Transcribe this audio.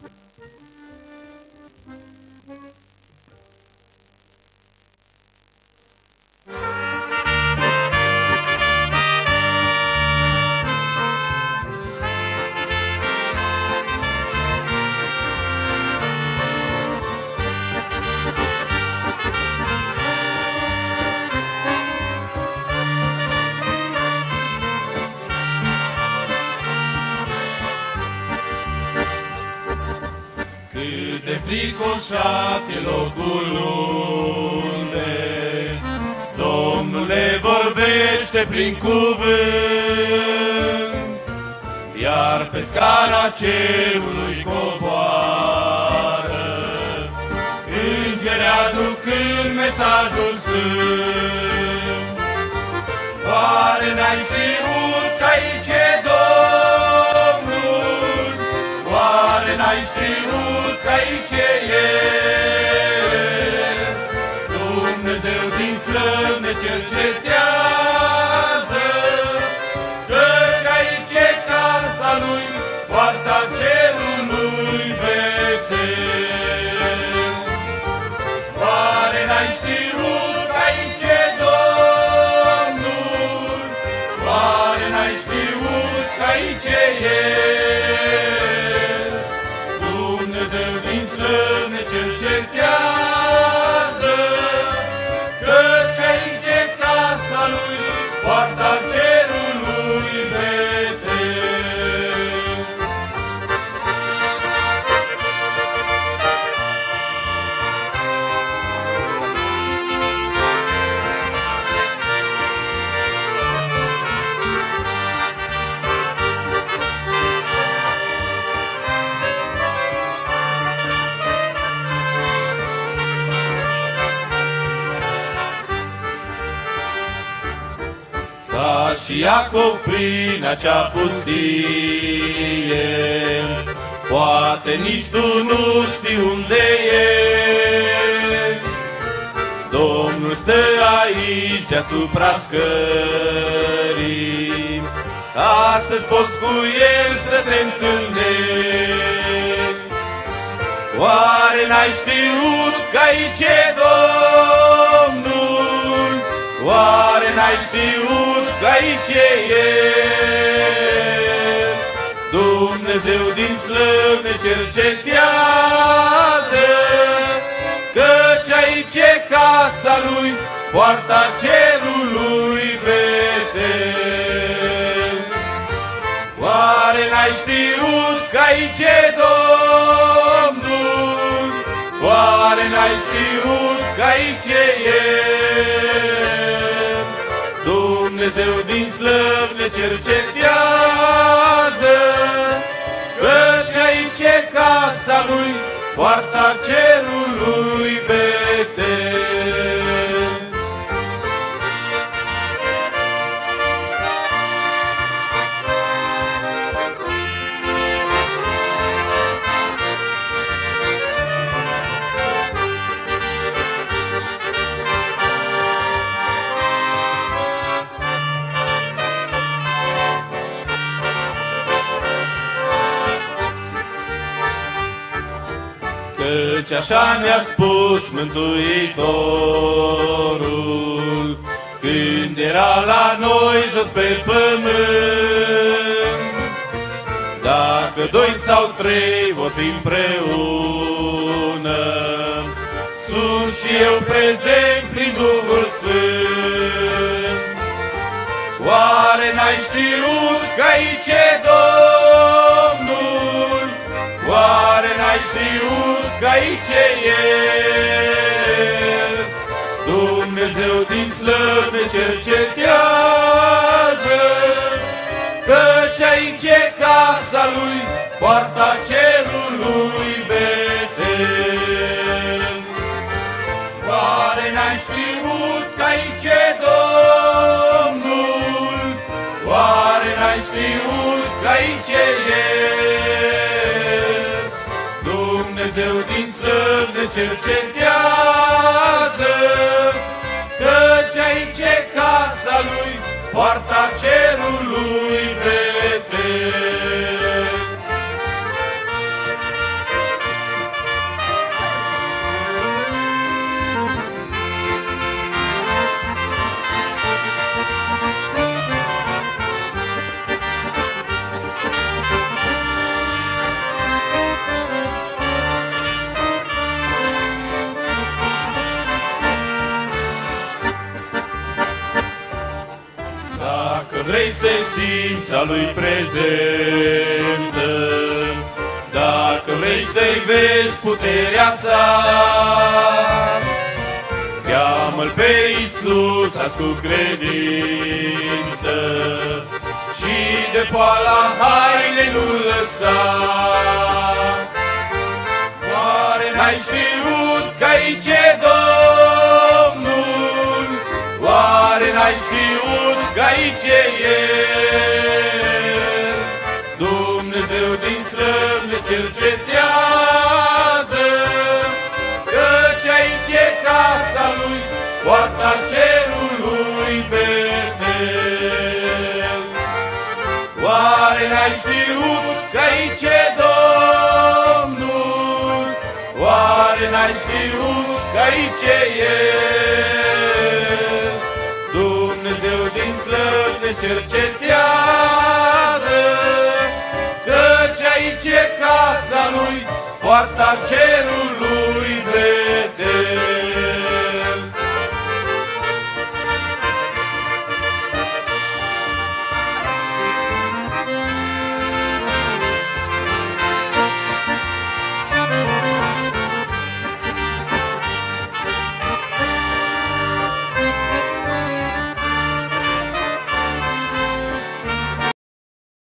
Cât de fricoșat e locul unde Domnul ne vorbește prin cuvânt, iar pe scara cerului coboară îngeri aducând mesajul sfânt. Oare n-ai știut că aici e Domnul? Oare n-ai știut că aici e El? Dumnezeu din slăv ne cercetează, căci aici e casa Lui, poarta cerului vechen. Oare n-ai știut că aici e Domnul? Oare n-ai știut că aici e El? Dumnezeu din slăv ne cercetează, căci aici e casa Lui, poarta cerului vechen. Ca și Iacov prin acea pustie, poate nici tu nu știi unde ești. Domnul stă aici deasupra scării, astăzi poți cu El să te întâlnești. Oare n-ai știut că aici e Domnul? Oare n-ai știut că aici e El? Dumnezeu din slăv ne cercetează, căci aici e casa Lui, poarta cerului vechen. Oare n-ai știut că aici e Domnul? Oare n-ai știut că aici e El? Dumnezeu din slăv ne cercetează, căci aici e casa Lui, poarta cerului vechen. Căci așa ne-a spus Mântuitorul, când era la noi jos pe pământ. Dacă doi sau trei vor fi împreună, sunt și eu prezent prin Duhul Sfânt. Oare n-ai știut că aici e Domnul? Oare n-ai știut că aici e El? Dumnezeu din slăv ne cercetează, căci aici e casa Lui, poarta cerului vechen. Oare n-ai știut că aici e Domnul? Oare n-ai știut că aici e El? Dumnezeu din slăv ne cercetează, căci aici e casa Lui, poarta cerului vechen. vrei să simți a Lui prezență, dacă vrei să-i vezi puterea sa, cheamă-L pe Iisus azi cu credință și de poala hainei nu-L lăsa. Oare n-ai știut că aici e Domnul? Oare n-ai știut că aici e El? Dumnezeu din slăv ne cercetează, căci aici e casa Lui, poarta cerului Betel. Oare n-ai știut că aici e Domnul? Oare n-ai știut că aici e El? Dumnezeu din slăv ne cercetează, căci aici e casa Lui, poarta cerului